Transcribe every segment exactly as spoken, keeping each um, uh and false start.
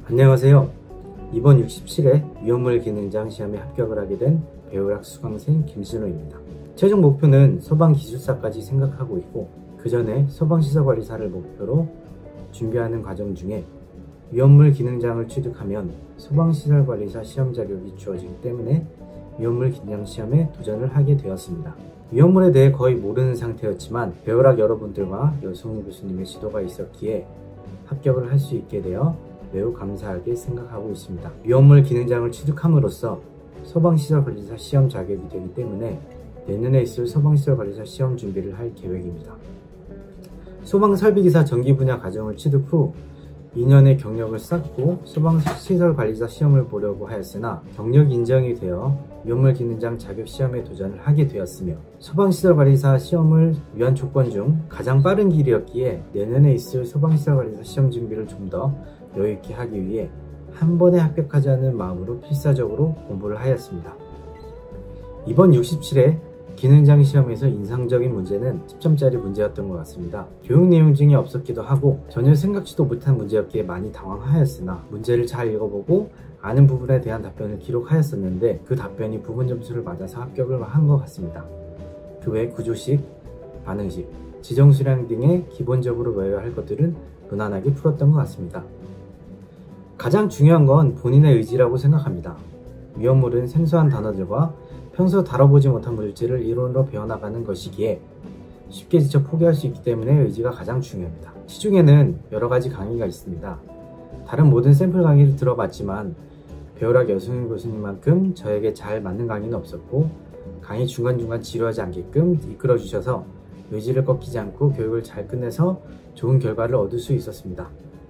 안녕하세요. 이번 육십칠 회 위험물 기능장 시험에 합격을 하게 된 배우락 수강생 김신호입니다. 최종 목표는 소방기술사까지 생각하고 있고, 그 전에 소방시설관리사를 목표로 준비하는 과정 중에 위험물 기능장을 취득하면 소방시설관리사 시험 자격이 주어지기 때문에 위험물 기능장 시험에 도전을 하게 되었습니다. 위험물에 대해 거의 모르는 상태였지만 배우락 여러분들과 여승우 교수님의 지도가 있었기에 합격을 할 수 있게 되어 매우 감사하게 생각하고 있습니다. 위험물 기능장을 취득함으로써 소방시설관리사 시험 자격이 되기 때문에 내년에 있을 소방시설관리사 시험 준비를 할 계획입니다. 소방설비기사 전기 분야 과정을 취득 후 이 년의 경력을 쌓고 소방시설관리사 시험을 보려고 하였으나 경력 인정이 되어 위험물 기능장 자격 시험에 도전을 하게 되었으며, 소방시설관리사 시험을 위한 조건 중 가장 빠른 길이었기에 내년에 있을 소방시설관리사 시험 준비를 좀 더 여유있게 하기 위해 한 번에 합격하자는 마음으로 필사적으로 공부를 하였습니다. 이번 육십칠 회 기능장 시험에서 인상적인 문제는 십 점짜리 문제였던 것 같습니다. 교육 내용 중에 없었기도 하고 전혀 생각지도 못한 문제였기에 많이 당황하였으나 문제를 잘 읽어보고 아는 부분에 대한 답변을 기록하였었는데 그 답변이 부분 점수를 맞아서 합격을 한 것 같습니다. 그 외 구조식, 반응식, 지정수량 등의 기본적으로 외워야 할 것들은 무난하게 풀었던 것 같습니다. 가장 중요한 건 본인의 의지라고 생각합니다. 위험물은 생소한 단어들과 평소 다뤄보지 못한 물질을 이론으로 배워나가는 것이기에 쉽게 지쳐 포기할 수 있기 때문에 의지가 가장 중요합니다. 시중에는 여러가지 강의가 있습니다. 다른 모든 샘플 강의를 들어봤지만 배우락 여승우 교수님만큼 저에게 잘 맞는 강의는 없었고, 강의 중간중간 지루하지 않게끔 이끌어주셔서 의지를 꺾이지 않고 교육을 잘 끝내서 좋은 결과를 얻을 수 있었습니다.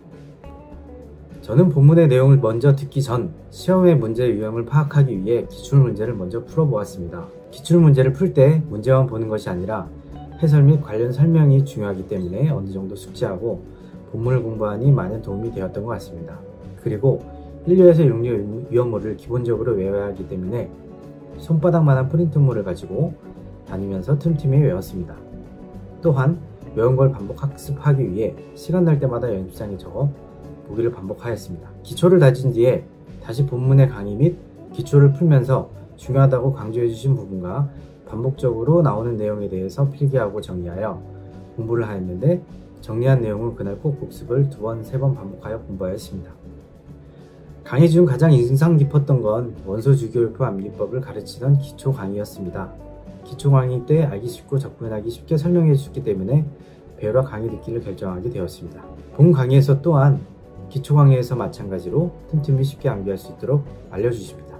저는 본문의 내용을 먼저 듣기 전 시험의 문제의 유형을 파악하기 위해 기출문제를 먼저 풀어보았습니다. 기출문제를 풀 때 문제만 보는 것이 아니라 해설 및 관련 설명이 중요하기 때문에 어느 정도 숙지하고 본문을 공부하니 많은 도움이 되었던 것 같습니다. 그리고 일 류에서 육 류 위험물을 기본적으로 외워야 하기 때문에 손바닥만한 프린트물을 가지고 다니면서 틈틈이 외웠습니다. 또한 외운 걸 반복 학습하기 위해 시간 날 때마다 연습장에 적어 보기를 반복하였습니다. 기초를 다진 뒤에 다시 본문의 강의 및 기초를 풀면서 중요하다고 강조해주신 부분과 반복적으로 나오는 내용에 대해서 필기하고 정리하여 공부를 하였는데, 정리한 내용은 그날 꼭 복습을 두 번, 세 번 반복하여 공부하였습니다. 강의 중 가장 인상 깊었던 건 원소주기율표 암기법을 가르치던 기초 강의였습니다. 기초 강의 때 알기 쉽고 접근하기 쉽게 설명해 주셨기 때문에 배우락 강의 듣기를 결정하게 되었습니다. 본 강의에서 또한 기초 강의에서 마찬가지로 틈틈이 쉽게 암기할 수 있도록 알려주십니다.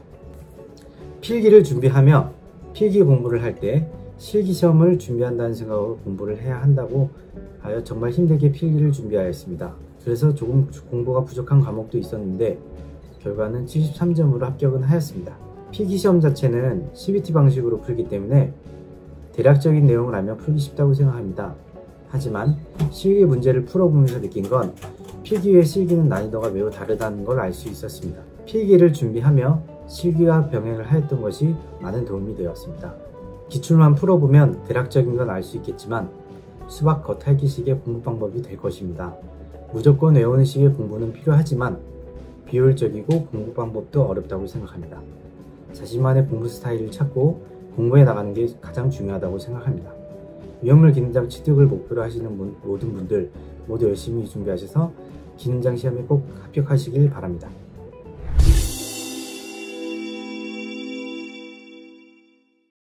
필기를 준비하며 필기 공부를 할 때 실기시험을 준비한다는 생각으로 공부를 해야 한다고 하여 정말 힘들게 필기를 준비하였습니다. 그래서 조금 공부가 부족한 과목도 있었는데 결과는 칠십삼 점으로 합격은 하였습니다. 필기시험 자체는 씨비티 방식으로 풀기 때문에 대략적인 내용을 알면 풀기 쉽다고 생각합니다. 하지만 실기 문제를 풀어보면서 느낀 건 필기와 실기는 난이도가 매우 다르다는 걸 알 수 있었습니다. 필기를 준비하며 실기와 병행을 하였던 것이 많은 도움이 되었습니다. 기출만 풀어보면 대략적인 건 알 수 있겠지만 수박 겉핥기식의 공부 방법이 될 것입니다. 무조건 외우는 식의 공부는 필요하지만 비효율적이고 공부 방법도 어렵다고 생각합니다. 자신만의 공부 스타일을 찾고 공부해 나가는 게 가장 중요하다고 생각합니다. 위험물 기능장 취득을 목표로 하시는 분, 모든 분들 모두 열심히 준비하셔서 기능장 시험에 꼭 합격하시길 바랍니다.